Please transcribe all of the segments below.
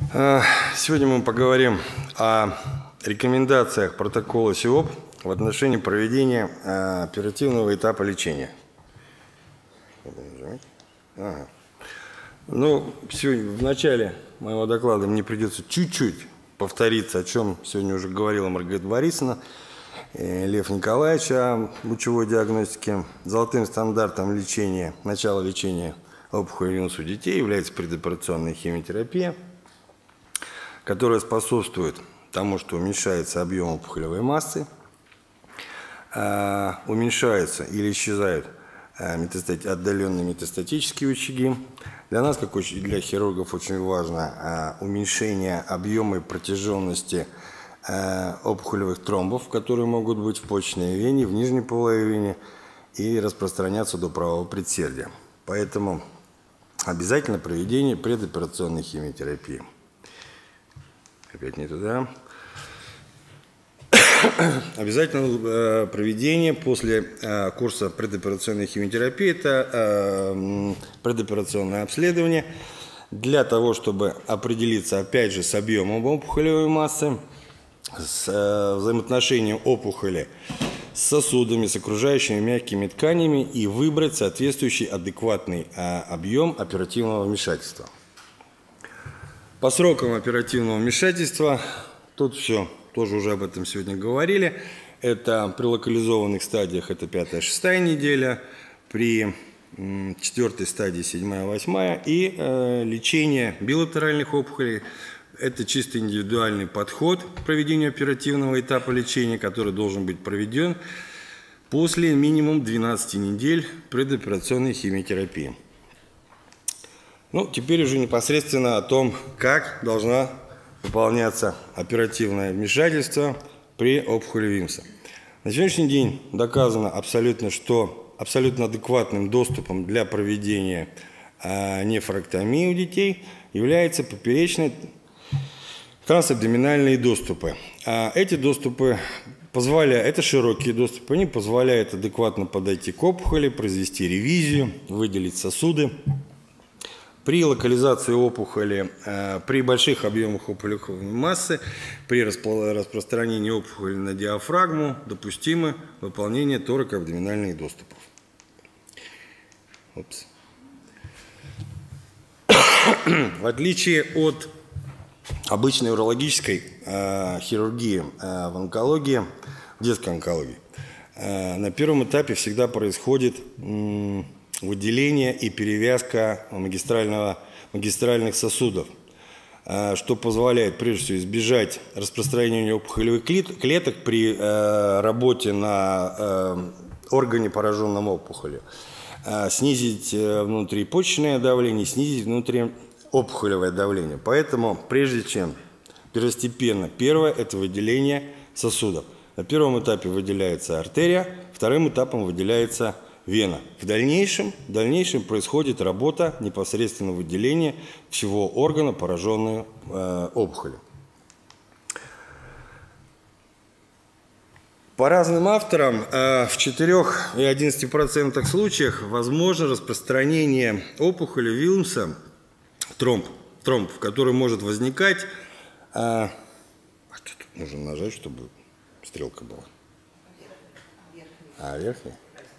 Сегодня мы поговорим о рекомендациях протокола СИОП в отношении проведения оперативного этапа лечения. Ну, в начале моего доклада мне придется чуть-чуть повториться, о чем сегодня уже говорила Маргарита Борисовна, Лев Николаевич о лучевой диагностике. Золотым стандартом лечения, начала лечения опухоли венуса у детей является предоперационная химиотерапия, которая способствует тому, что уменьшается объем опухолевой массы, уменьшаются или исчезают отдаленные метастатические очаги. Для нас, как для хирургов, очень важно уменьшение объема и протяженности опухолевых тромбов, которые могут быть в почечной вене, в нижней полой вене и распространяться до правого предсердия. Поэтому обязательно проведение предоперационной химиотерапии. Опять не туда. Обязательно проведение после курса предоперационной химиотерапии, это предоперационное обследование, для того, чтобы определиться, опять же, с объемом опухолевой массы, с взаимоотношением опухоли с сосудами, с окружающими мягкими тканями и выбрать соответствующий адекватный объем оперативного вмешательства. По срокам оперативного вмешательства, тут все, тоже уже об этом сегодня говорили, это при локализованных стадиях это 5-6 неделя, при 4 стадии 7-8 и лечение билатеральных опухолей. Это чисто индивидуальный подход к проведению оперативного этапа лечения, который должен быть проведен после минимум 12 недель предоперационной химиотерапии. Ну, теперь уже непосредственно о том, как должна выполняться оперативное вмешательство при опухоли Вимса. На сегодняшний день доказано абсолютно, что абсолютно адекватным доступом для проведения нефроктомии у детей является поперечные трансабдоминальные доступы. Эти доступы позволяют, это широкие доступы, они позволяют адекватно подойти к опухоли, произвести ревизию, выделить сосуды. При локализации опухоли, при больших объемах опухолевой массы, при распространении опухоли на диафрагму допустимо выполнение торакоабдоминальных доступов. В отличие от обычной урологической хирургии в онкологии, в детской онкологии, на первом этапе всегда происходит выделение и перевязка магистральных сосудов, что позволяет, прежде всего, избежать распространения опухолевых клеток при работе на органе, пораженном опухолью, снизить внутрипочечное давление, снизить внутриопухолевое давление. Поэтому, прежде чем первостепенно, первое – это выделение сосудов. На первом этапе выделяется артерия, вторым этапом выделяется вена. В дальнейшем происходит работа непосредственно выделения всего органа, пораженного опухолью. По разным авторам в 4 и 11% случаях возможно распространение опухоли Вилмса, тромб, который может возникать. Что тут нужно нажать, чтобы стрелка была? Верхняя?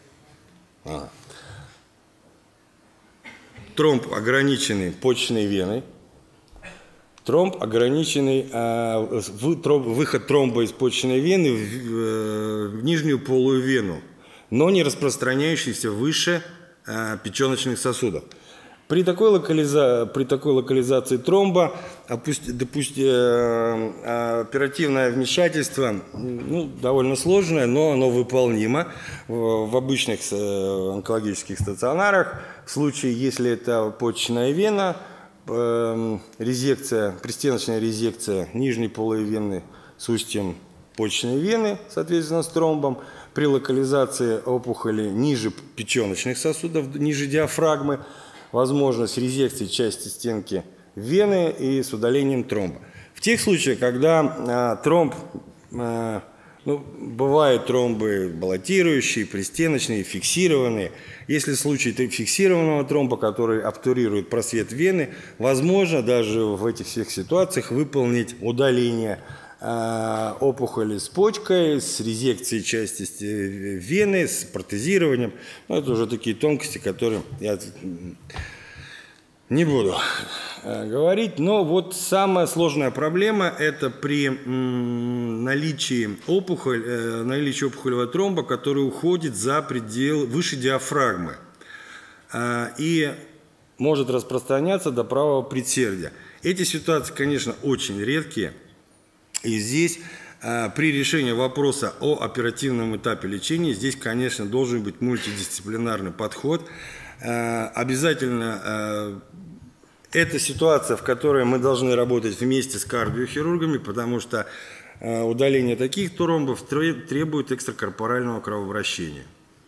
Тромб, ограниченный почечной веной, тромб, ограниченный выход тромба из почечной вены в нижнюю полую вену, но не распространяющийся выше печеночных сосудов. При такой локализации тромба оперативное вмешательство довольно сложное, но оно выполнимо в обычных онкологических стационарах. В случае, если это почечная вена, пристеночная резекция нижней полой вены с устьем почечной вены, соответственно, с тромбом. При локализации опухоли ниже печеночных сосудов, ниже диафрагмы, возможность резекции части стенки вены и с удалением тромба. В тех случаях, когда тромб Ну, бывают тромбы баллотирующие, пристеночные, фиксированные. Если случай фиксированного тромба, который обтурирует просвет вены, возможно даже в этих всех ситуациях выполнить удаление опухоли с почкой, с резекцией части вены, с протезированием. Но это уже такие тонкости, которые я не буду говорить. Но вот самая сложная проблема – это при наличии опухолевого тромба, который уходит за предел, выше диафрагмы и может распространяться до правого предсердия. Эти ситуации, конечно, очень редкие. И здесь при решении вопроса о оперативном этапе лечения, здесь, конечно, должен быть мультидисциплинарный подход. Обязательно это ситуация, в которой мы должны работать вместе с кардиохирургами, потому что удаление таких тромбов требует экстракорпорального кровообращения.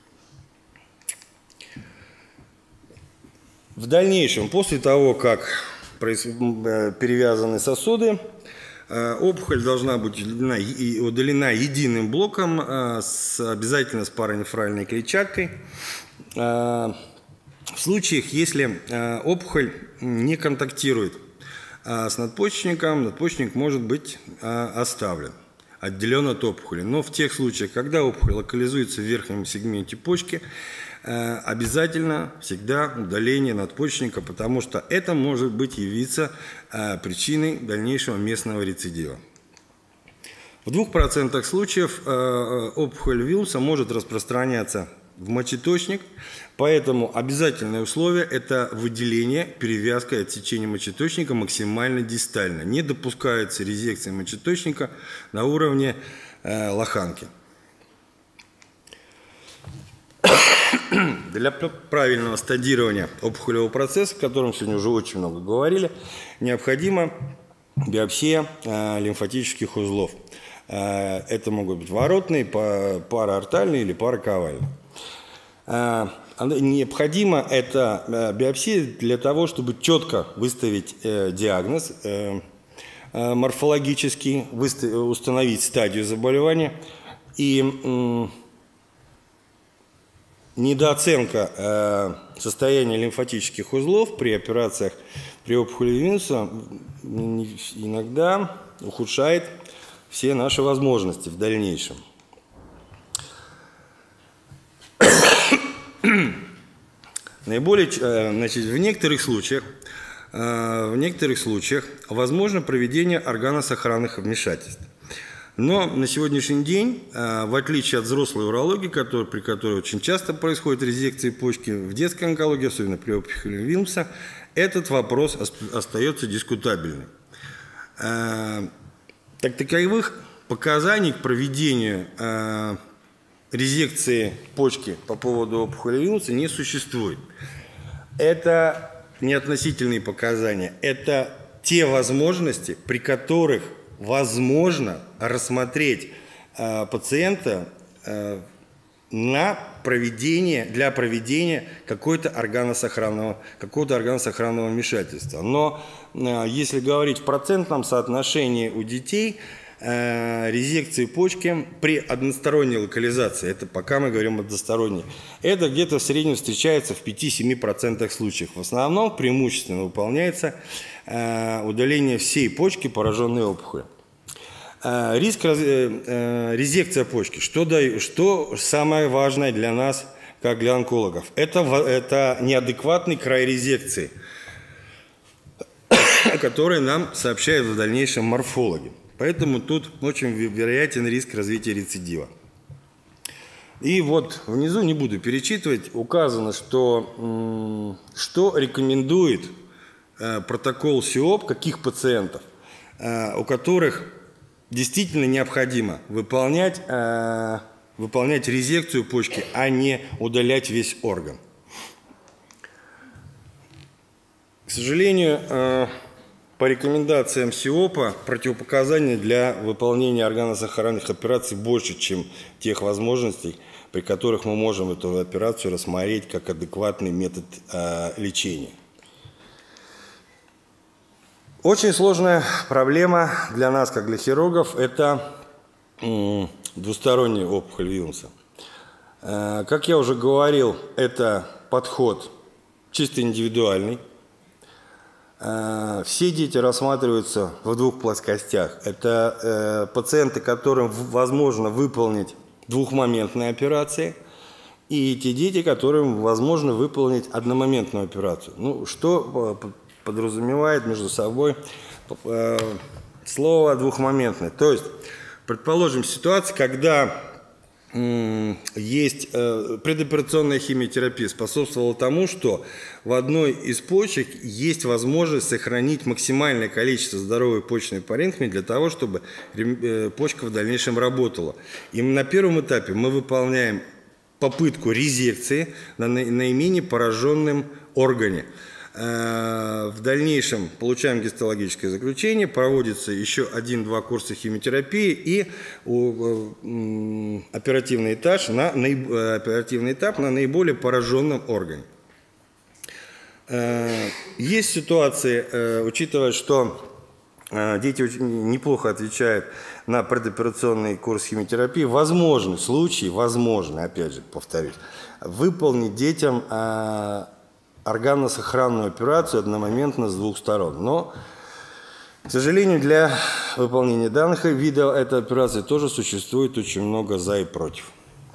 В дальнейшем, после того, как перевязаны сосуды, опухоль должна быть удалена единым блоком, обязательно с паранефральной клетчаткой. В случаях, если опухоль не контактирует с надпочечником, надпочечник может быть оставлен, отделен от опухоли. Но в тех случаях, когда опухоль локализуется в верхнем сегменте почки, обязательно всегда удаление надпочечника, потому что это может явиться причиной дальнейшего местного рецидива. В 2% случаев опухоль Вилмса может распространяться в мочеточник, поэтому обязательное условие – это выделение, перевязка и отсечение мочеточника максимально дистально. Не допускается резекция мочеточника на уровне лоханки. Для правильного стадирования опухолевого процесса, о котором сегодня уже очень много говорили, необходима биопсия лимфатических узлов. Это могут быть воротные, параортальные или параковальные. Необходима эта биопсия для того, чтобы четко выставить диагноз морфологический, установить стадию заболевания. И недооценка состояния лимфатических узлов при операциях при опухоли Вилмса иногда ухудшает все наши возможности в дальнейшем. В некоторых случаях возможно проведение органосохранных вмешательств. Но на сегодняшний день, в отличие от взрослой урологии, при которой очень часто происходят резекции почки, в детской онкологии, особенно при опухоли Вилмса, этот вопрос остается дискутабельным. Таковых показаний к проведению резекции почки по поводу опухоли Вилмса не существует. Это не относительные показания, это те возможности, при которых возможно рассмотреть пациента для проведения какого-то органосохранного вмешательства. Но если говорить в процентном соотношении у детей, резекции почки при односторонней локализации, это пока мы говорим односторонней, это где-то в среднем встречается в 5-7% случаев. В основном преимущественно выполняется удаление всей почки, пораженной опухолью. Резекция почки. Что самое важное для нас, как для онкологов? Это неадекватный край резекции, который нам сообщают в дальнейшем морфологи. Поэтому тут очень вероятен риск развития рецидива. И вот внизу, не буду перечитывать, указано, что рекомендует протокол СИОП, каких пациентов, у которых действительно необходимо выполнять резекцию почки, а не удалять весь орган. К сожалению, по рекомендациям СИОПа противопоказаний для выполнения органосохранных операций больше, чем тех возможностей, при которых мы можем эту операцию рассмотреть как адекватный метод лечения. Очень сложная проблема для нас, как для хирургов, это двусторонняя опухоль Вильямса. Как я уже говорил, это подход чисто индивидуальный. Все дети рассматриваются в двух плоскостях. Это пациенты, которым возможно выполнить двухмоментные операции, и те дети, которым возможно выполнить одномоментную операцию. Ну, что подразумевает между собой слово двухмоментное. То есть, предположим, ситуация, когда есть предоперационная химиотерапия, способствовала тому, что в одной из почек есть возможность сохранить максимальное количество здоровой почечной паренхимы для того, чтобы почка в дальнейшем работала. И на первом этапе мы выполняем попытку резекции на наименее пораженном органе. В дальнейшем получаем гистологическое заключение, проводится еще 1-2 курса химиотерапии и оперативный этап на наиболее пораженном органе. Есть ситуации, учитывая, что дети неплохо отвечают на предоперационный курс химиотерапии, возможны случаи, опять же повторюсь, выполнить детям органно-сохранную операцию одномоментно с двух сторон. Но, к сожалению, для выполнения данных вида этой операции тоже существует очень много за и против.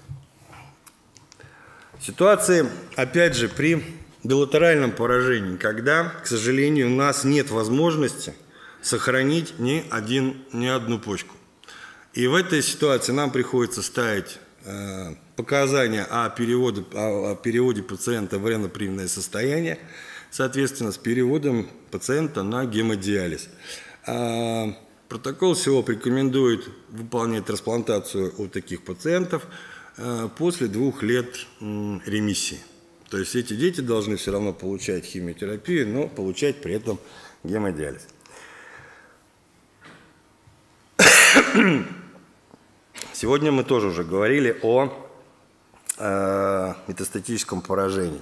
Ситуации, опять же, при билатеральном поражении, когда, к сожалению, у нас нет возможности сохранить ни одну почку. И в этой ситуации нам приходится ставить показания о переводе пациента в ренопривное состояние, соответственно, с переводом пациента на гемодиализ. Протокол СИОП рекомендует выполнять трансплантацию у таких пациентов после 2 лет ремиссии. То есть эти дети должны все равно получать химиотерапию, но получать при этом гемодиализ. Сегодня мы тоже уже говорили о метастатическом поражении.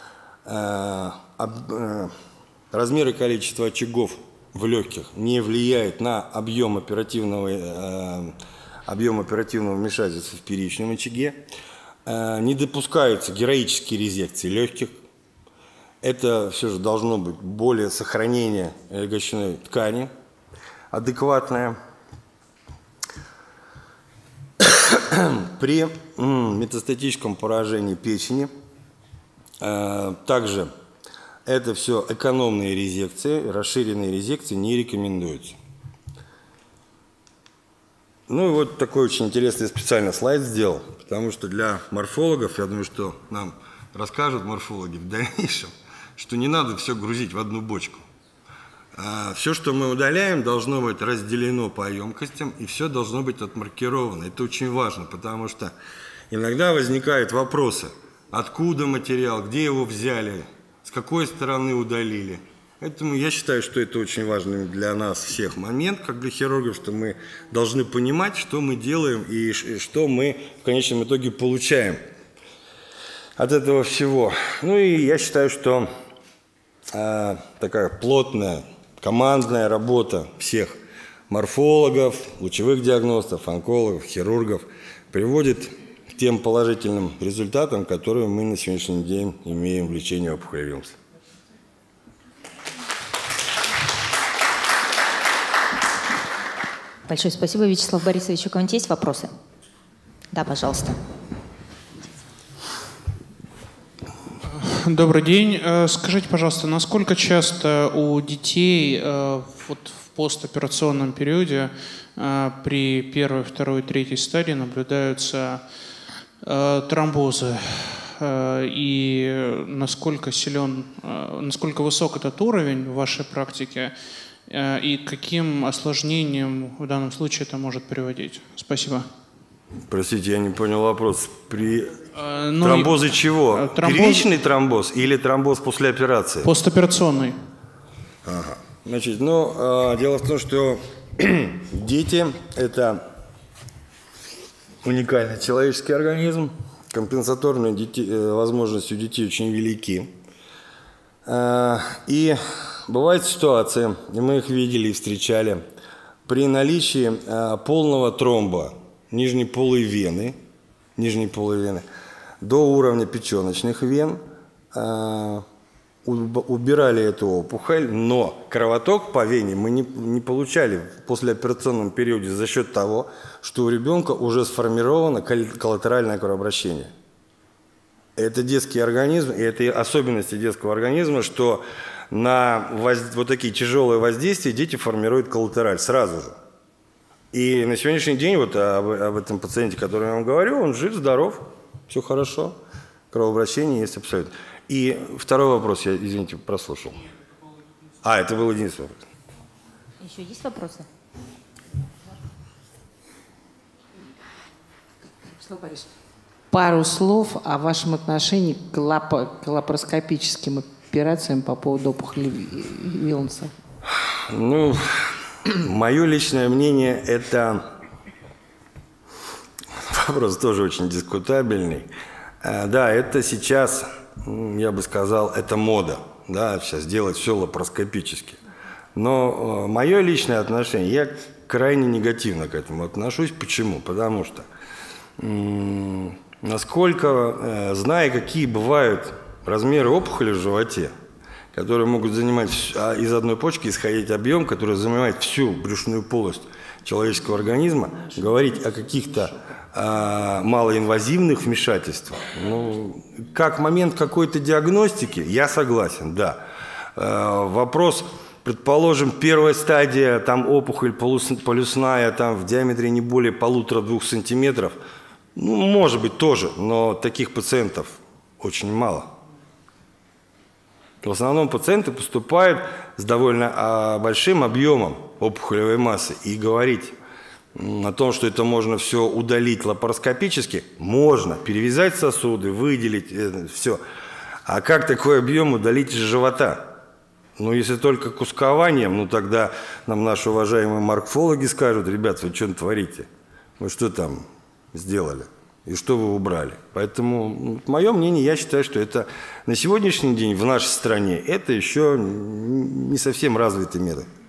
Размер и количество очагов в легких не влияет на объем оперативного вмешательства в первичном очаге. Не допускаются героические резекции легких. Это все же должно быть более сохранение легочной ткани адекватное. При метастатическом поражении печени также это все экономные резекции, расширенные резекции не рекомендуются. Ну и вот такой очень интересный специально слайд сделал, потому что для морфологов, я думаю, что нам расскажут морфологи в дальнейшем, что не надо все грузить в одну бочку. Все, что мы удаляем, должно быть разделено по емкостям, и все должно быть отмаркировано. Это очень важно, потому что иногда возникают вопросы, откуда материал, где его взяли, с какой стороны удалили. Поэтому я считаю, что это очень важный для нас всех момент, как для хирургов, что мы должны понимать, что мы делаем и что мы в конечном итоге получаем от этого всего. Ну и я считаю, что такая плотная командная работа всех морфологов, лучевых диагностов, онкологов, хирургов приводит к тем положительным результатам, которые мы на сегодняшний день имеем в лечении опухоли Вильямса. Большое спасибо, Вячеслав Борисович. У кого-нибудь есть вопросы? Да, пожалуйста. Добрый день. Скажите, пожалуйста, насколько часто у детей вот в постоперационном периоде при первой, второй, третьей стадии наблюдаются тромбозы? И насколько высок этот уровень в вашей практике? И к каким осложнениям в данном случае это может приводить? Спасибо. Простите, я не понял вопрос. Тромбозы чего? Первичный тромбоз или тромбоз после операции? Постоперационный. Ага. Значит, дело в том, что дети – это уникальный человеческий организм. Компенсаторные возможности у детей очень велики. И бывают ситуации, и мы их видели и встречали, при наличии полного тромба нижней полой вены, до уровня печеночных вен, убирали эту опухоль, но кровоток по вене мы не получали в послеоперационном периоде за счет того, что у ребенка уже сформировано коллатеральное кровообращение. Это детский организм, и это особенности детского организма, что на вот такие тяжелые воздействия дети формируют коллатераль сразу же. И на сегодняшний день, вот об этом пациенте, о котором я вам говорю, он жив, здоров, все хорошо, кровообращение есть абсолютно. И второй вопрос, я, извините, прослушал. Это был единственный вопрос. Еще есть вопросы? Пару слов о вашем отношении к лапароскопическим операциям по поводу опухоли Вилмса. Ну, мое личное мнение, это вопрос тоже очень дискутабельный. Да, это сейчас, я бы сказал, это мода, да, сейчас делать все лапароскопически. Но мое личное отношение, я крайне негативно к этому отношусь. Почему? Потому что, насколько, зная, какие бывают размеры опухоли в животе, которые могут занимать из одной почки исходить объем, который занимает всю брюшную полость человеческого организма, говорить о каких-то малоинвазивных вмешательствах, ну, как момент какой-то диагностики, я согласен, да. Вопрос, предположим, первая стадия, там опухоль полюсная, там в диаметре не более 1,5–2 сантиметров, ну, может быть, тоже, но таких пациентов очень мало. В основном пациенты поступают с довольно большим объемом опухолевой массы. И говорить о том, что это можно все удалить лапароскопически, можно. Перевязать сосуды, выделить, все. А как такой объем удалить из живота? Ну, если только кускованием, ну, тогда нам наши уважаемые морфологи скажут: ребят, вы что творите? Вы что там сделали? И что вы убрали? Поэтому, мое мнение, я считаю, что это на сегодняшний день в нашей стране это еще не совсем развитый метод.